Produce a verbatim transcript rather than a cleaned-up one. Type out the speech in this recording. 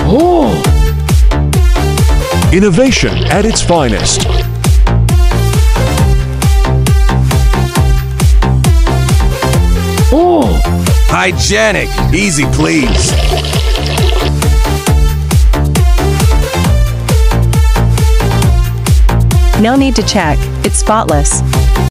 Oh! Innovation at its finest. Oh! Hygienic. Easy, please. No need to check. It's spotless.